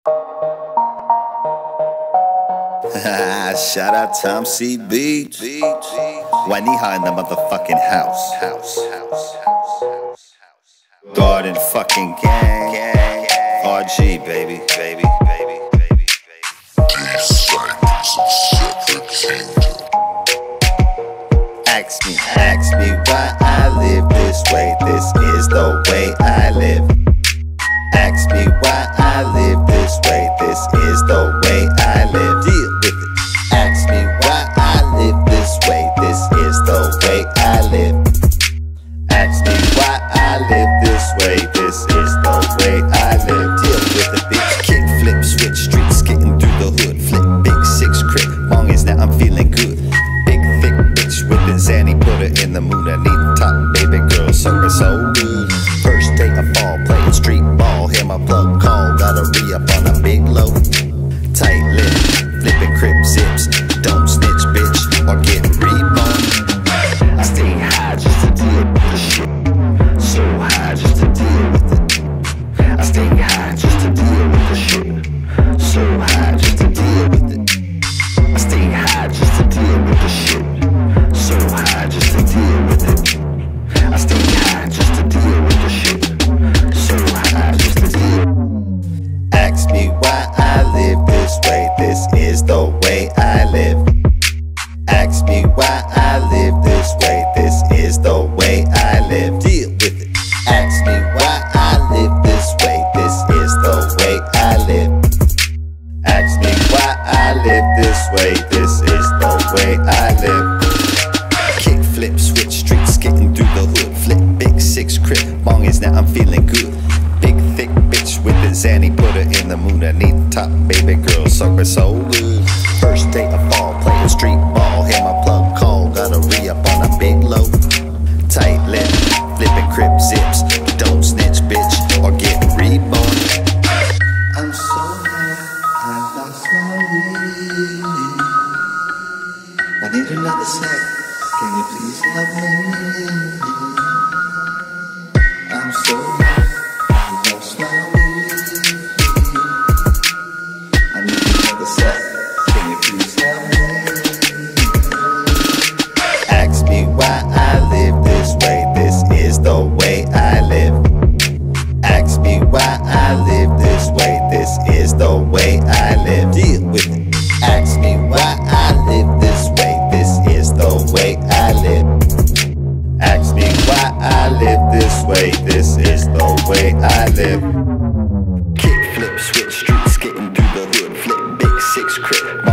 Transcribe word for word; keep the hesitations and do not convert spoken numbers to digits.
Shout out Tom C. Beach. Wainiha in the motherfucking house. House. Garden fucking gang. R G, baby, baby, baby, baby, baby. Ask me, ask me why I live this way. This is the way I live. Ask me why I live this way. This is the way I live. Deal with it. Ask me why I live this way. This is the way I live. Ask me why I live this way. This is the way I live. Deal with the bitch. Kick, flip, switch streets, getting through the hood. Flip, big six crib. Long as now I'm feeling good. Big thick bitch with the Zanny, put her in the mood. I need top baby girl, serving so good. First day of fall, playing street ball. Hear my plug call, gotta re-up on a big low. Tight lip, flipping crib zips. Don't snitch, bitch, or get reborn. I stay high just to deal with the shit. So high just to deal with it. I stay high just to deal with the shit. So high just to deal with it. I stay high just to deal with the shit. So high just to deal with it. I stay high just to deal with the shit. So high just to deal. Ask me why I live this way. This is the way I live. Ask me why I live this way. This is the way I live. Deal with it. Ask me why I live this way. This is the way I live. Ask me why I live this way. This is the way I live. Kick, flip, switch streets, getting through the hood. Flip, big six crib. Long as now I'm feeling good. Big thick bitch with the Zanny, put her in the mood. I need top baby girl, sucker so good. First day of fall, playing street ball. Hear my plug call, gotta re-up on a big low. Tight lip, flipping crib zips. Don't snitch, bitch, or get reborn. I'm so high, I lost my way. I need another sec, can you please help me? I'm so high, I lost my way. I need another sec, can you please help me? Ask me why I live this way. This is the way I live. Ask me why I live this way. This is the way I live. Deal with it. Ask me why I live this way. This is the way I live. Ask me why I live this way. This is the way I live. Kick, flip, switch streets, getting through the hood. Flip, big six crib.